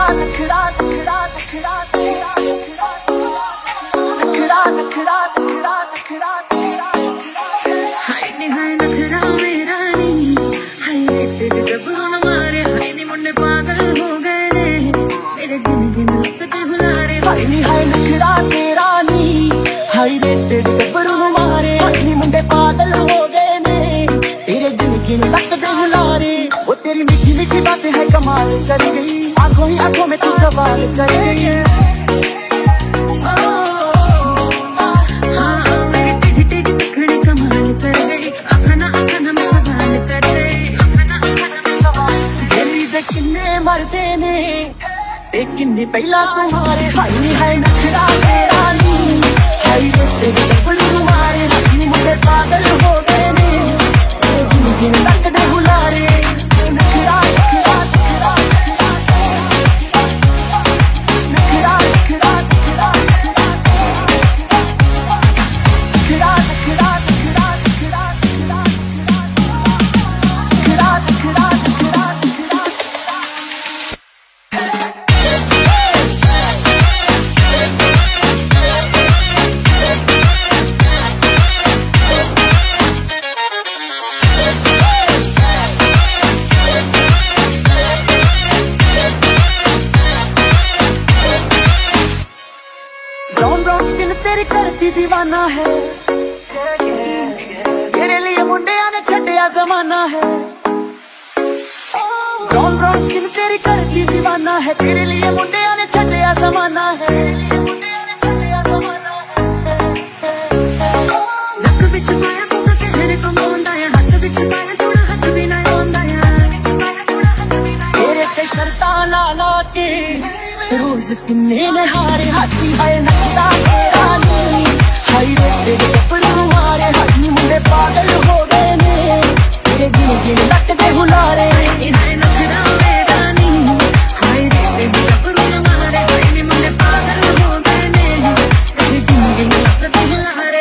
नखरा नखरा नखरा नखरा नखरा नखरा नखरा नखरा हाय नी हाय नखरा मेरा नी हाय तेरे गबरू न मारे हाय नी मुन्ने पागल हो गए रे मेरे गिन गिन लगते हुलारे हाय नी हाय नखरा तेरा नी हाय रे तेरे गबरू न मारे हाय नी मुन्ने पागल हो गए ने तेरे गिन गिन लगते हुलारे वो तेरी मीठी मीठी बातें है कमाल कर गई आंखों ही आंखों में तू सवाल कर गई है मरते ने किन्ने पहला तुम्हारे हाय नी हाय नखरा तेरा नी हाय रे तेरे गबरू मारे हाय मुझे पागल हो गए ने गिन लगते हुलारे नखरा नखरा नखरा नखरा नखरा नखरा नखरा नखरा नखरा नखरा नखरा नखरा ब्राउन ब्राउन स्किन तेरी करती दीवाना है तेरे लिए मुंडिया ने छड़िया जमाना है ब्राउन ब्राउन स्किन तेरी करती दीवाना है तेरे लिए मुंडिया ने छड़िया जमाना है नक विच पाया तू तो कहने को मोंदा है हाथ विच पाया थोड़ा हाथ भी ना आंदा है तेरे पे शर्तां ला ला के रोज किन्ने ने हारे हाथी हाय नखरा तेरा नी हाय रे तेरे गबरू मारे हाय नी मुंडे पागल हो गए ने तेरे गिन गिन लगते हुलारे हाय नखरा तेरा नी हाय रे तेरे गबरू मारे हाय नी मुंडे पागल हो गए ने तेरे गिन गिन लगते हुलारे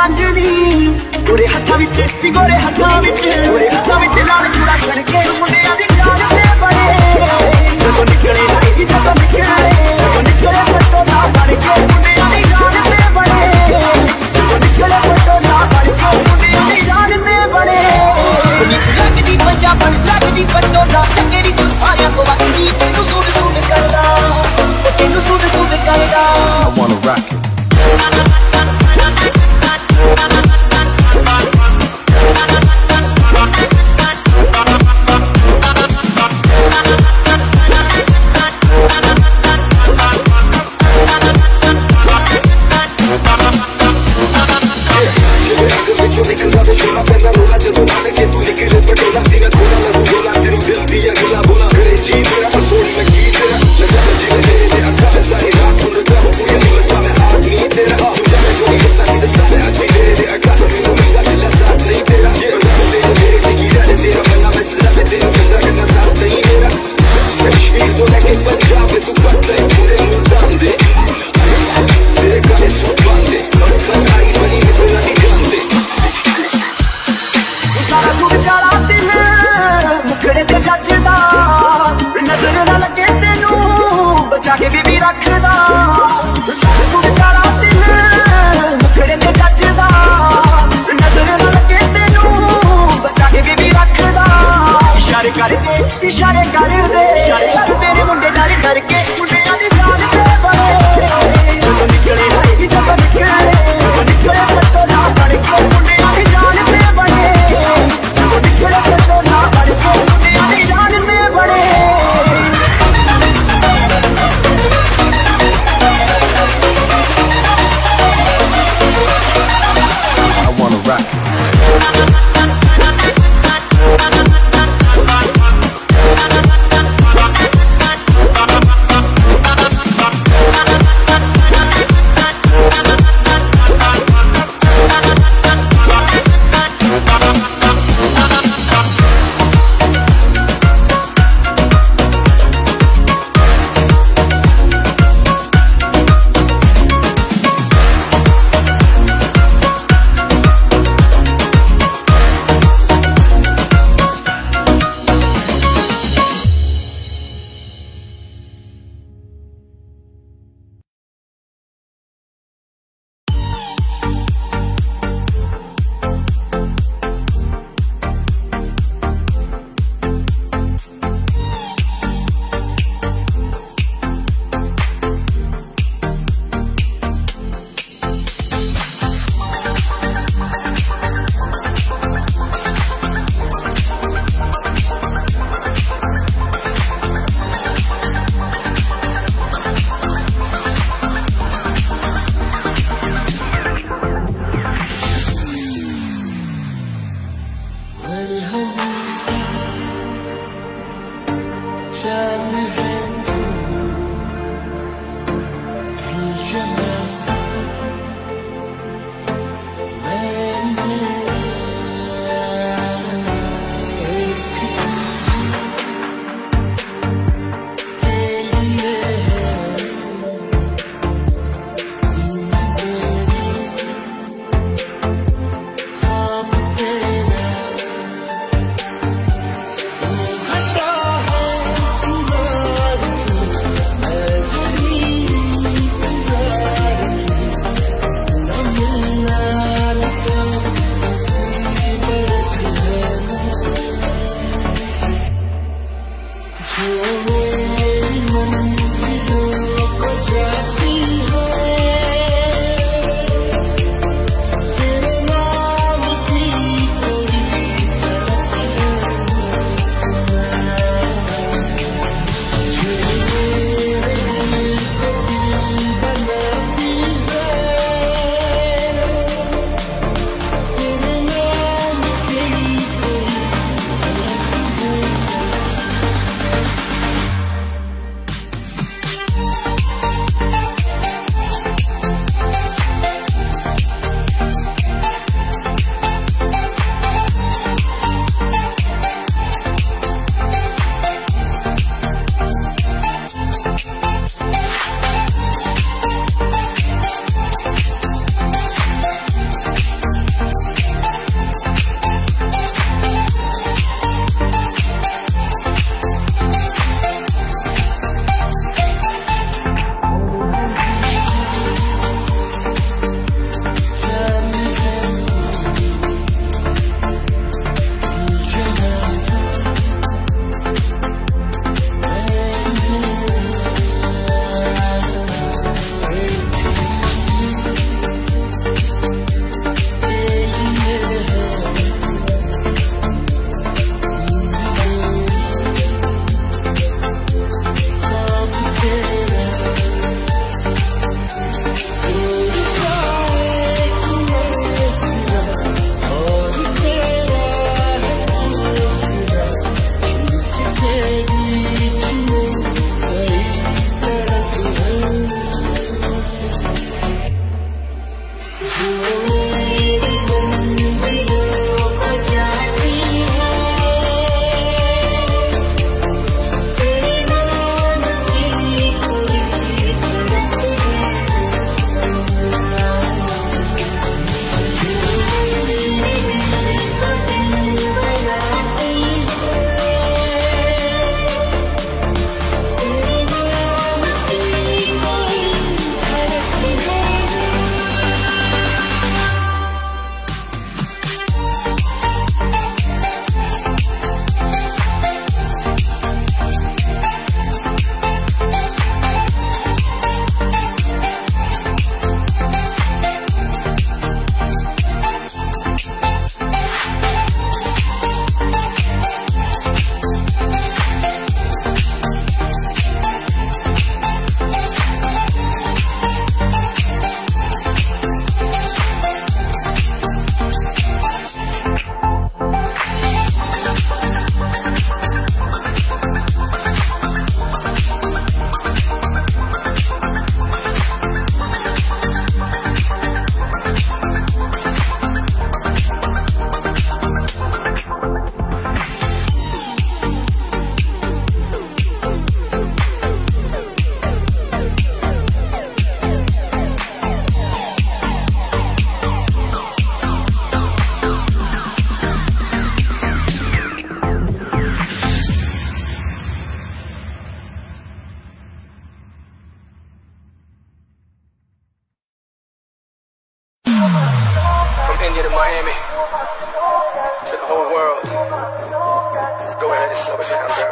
मंगनी गोरे हत्थां विच गोरे हत्थां विच लाल चूड़ा छड़ के मुंडियां दी जान ते बड़े जदों निकले पटोला बन के मुंडियां दी जान ते बड़े जदों निकले पटोला बन के मुंडियां दी जान ते बड़े लगदी पंजाबन लगदी पटोला चंगेरी तू सारियां तो वक्री तेनू सूट सूट करदा तेनू सूट सूट करदा I wanna rock it जाके बीबी रखदा सुन काला दिल मुखड़े ते जचदा नजर न लगे तेनू बचा के बीबी रखदा इशारे कर दे तेरे मुंडे डर डर के मुंडियां दी जान ते बड़े जदों निकले पटोला बन के मुंडियां दी जान ते बड़े जदों निकले पटोला बन के मुंडियां दी जान ते बड़े rock it. you to Miami, to the whole world. Go ahead and slow it down, girl.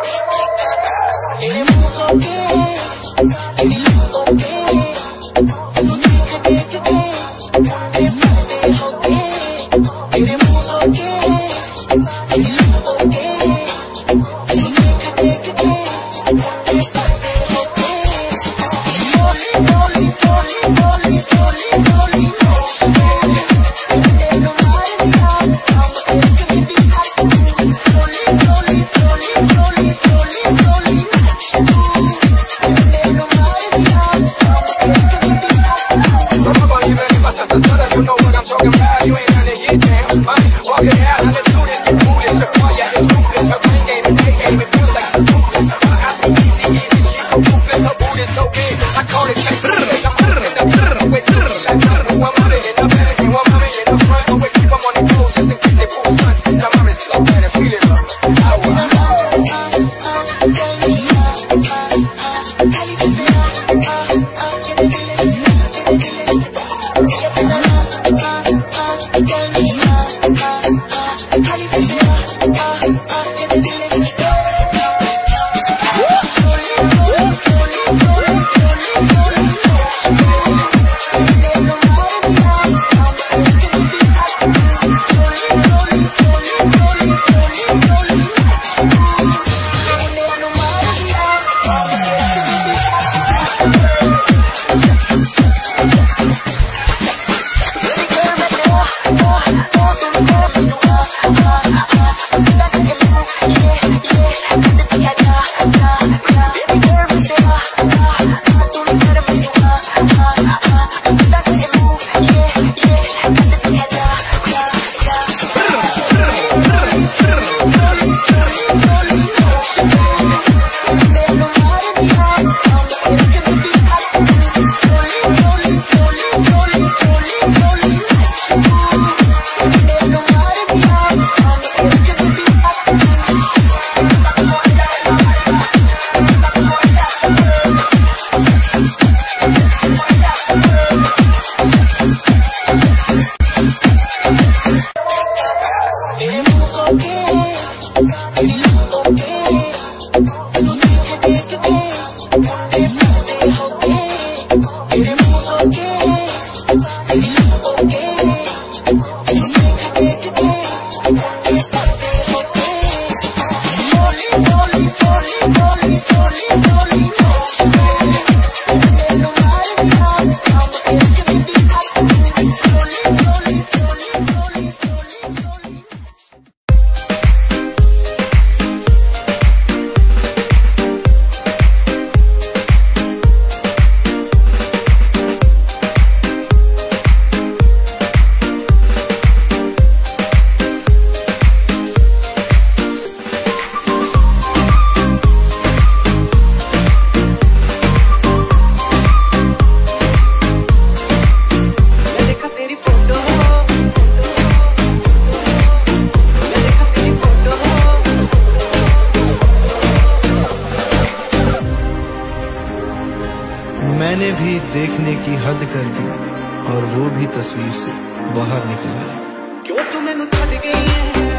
मैंने भी देखने की हद कर दी और वो भी तस्वीर से बाहर निकल गया। क्यों तू मैनू छड़ गई है,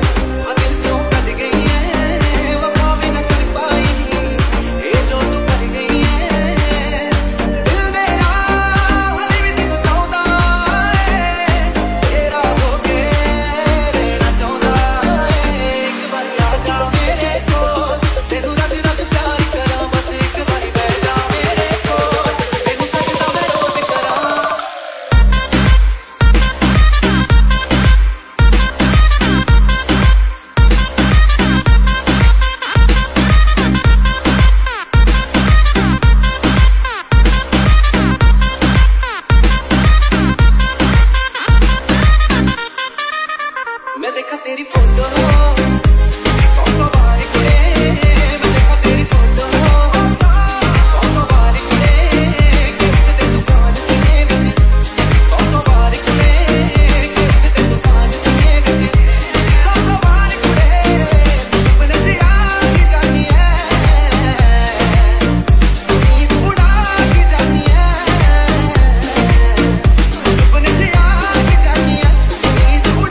दिल क्यों कट गई है, वफा भी न कर पाई ये जो तू कर गई है। दिल मेरा हाले भी तेनू चाहता है, तेरा हो के रहना चाहता है। एक बार आ जा मेरे कोल, तेनू रज रज प्यार करा, बस एक बारी बैठ जा मेरे कोल, तेनू सकदा मैं रोज करा। मैं देखा तेरी फोटो सौ बार के, मैं देखा तेरी फोटो सौ बार के, गिफ्ट दे दुकान से वैसे सौ बार के, गिफ्ट दे दुकान से वैसे सौ बार के, सपने से आके जानी है, नींद उड़ा के जानी है, सपने से आके जानी है, नींद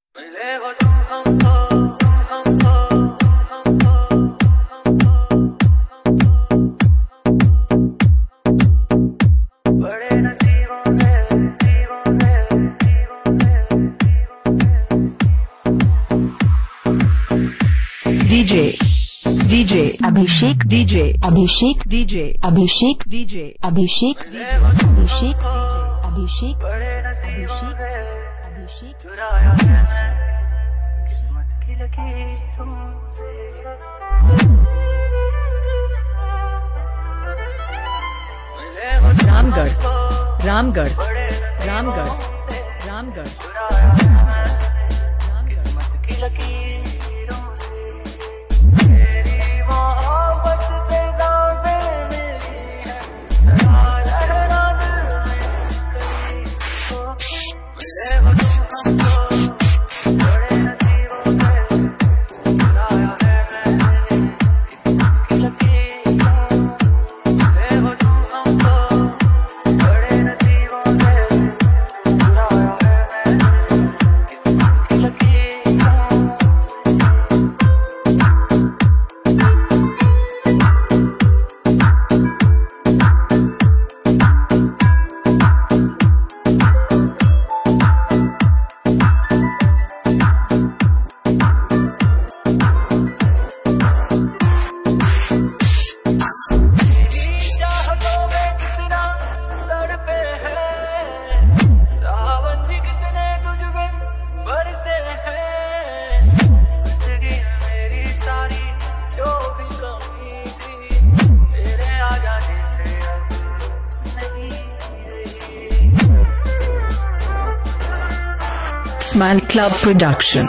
DJ Abhishek, DJ Abhishek, DJ Abhishek, DJ Abhishek, Abhishek, Abhishek, Abhishek, चुराया है मैं किस्मत की लकीरों से। रामगढ़, रामगढ़, रामगढ़, रामगढ़, किस्मत की लकीरों से तेरी मोहब्बत से सांसें मिली हैं, सदा रहना दिल में कहीं तो मिले हो तुम हमको बड़े नसीबों से। चुराया है मैंने किस्मत की लकीरों से, मिले हो तुम हमको बड़े नसीबों से। चुराया है मैंने किस्मत की लकीरों Smile Club Production.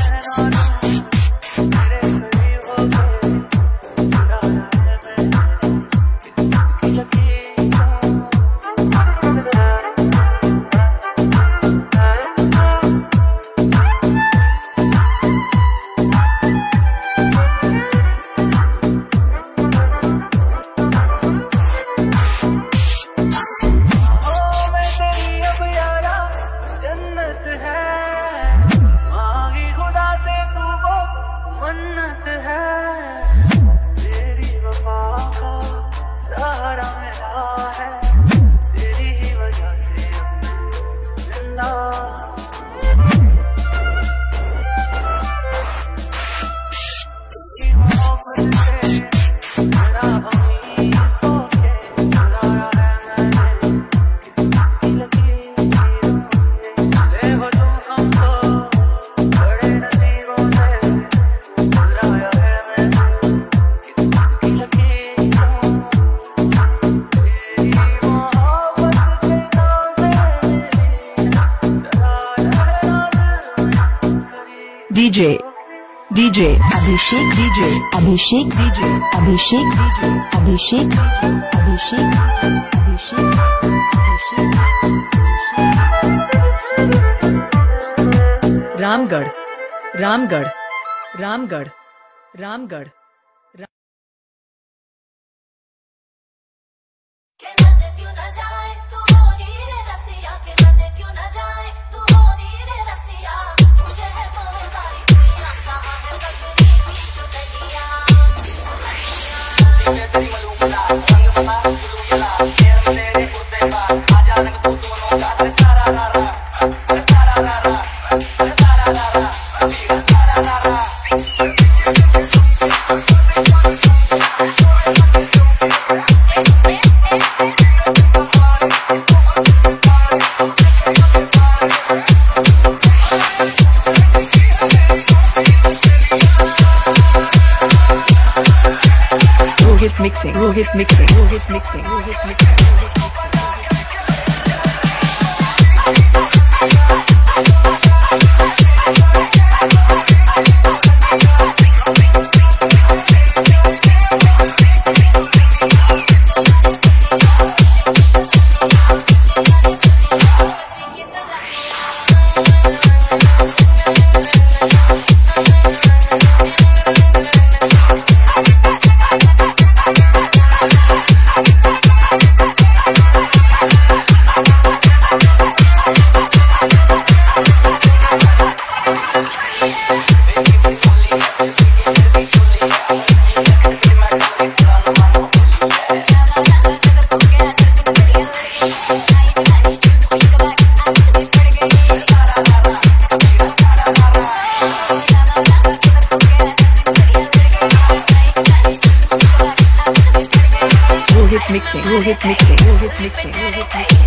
DJ Abhishek, DJ Abhishek, DJ Abhishek, DJ Abhishek, Abhishek, Abhishek, Ramgarh, Ramgarh, Ramgarh, Ramgarh. Rohit mixing, Rohit mixing, Rohit mixing, Rohit mixing. mixing, Rohit mixing, Rohit mixing, Rohit mixing.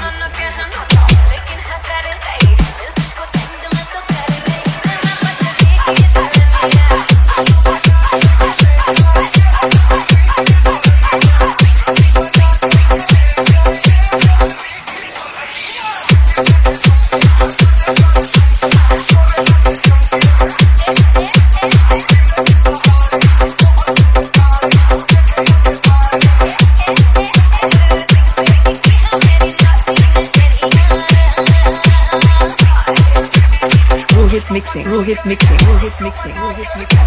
Rohit mixing, Rohit mixing, Rohit mixing, Rohit mixing.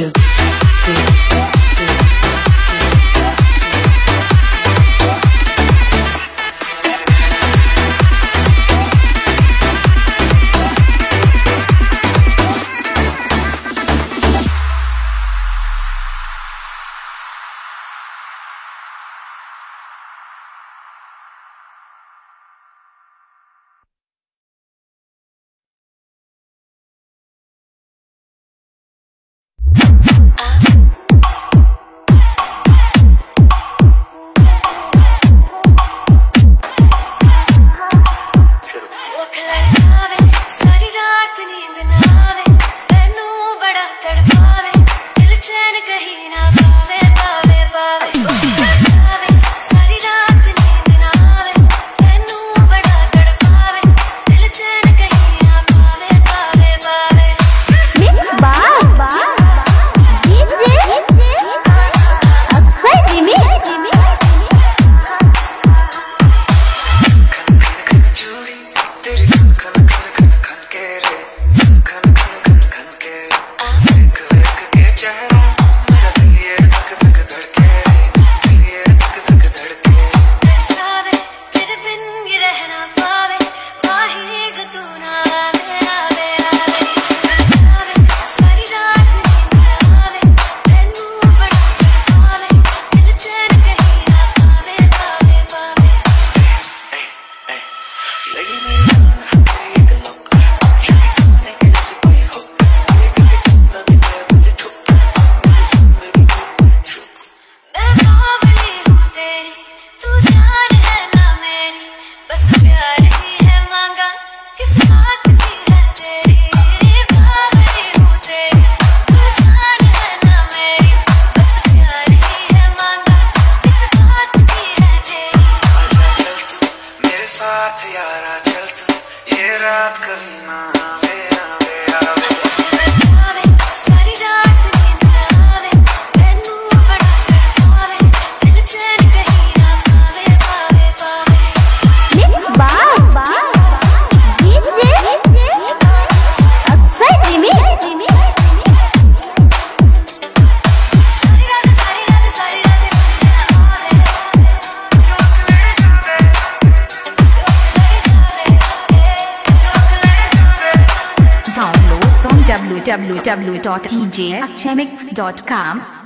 www.djakshaymix.com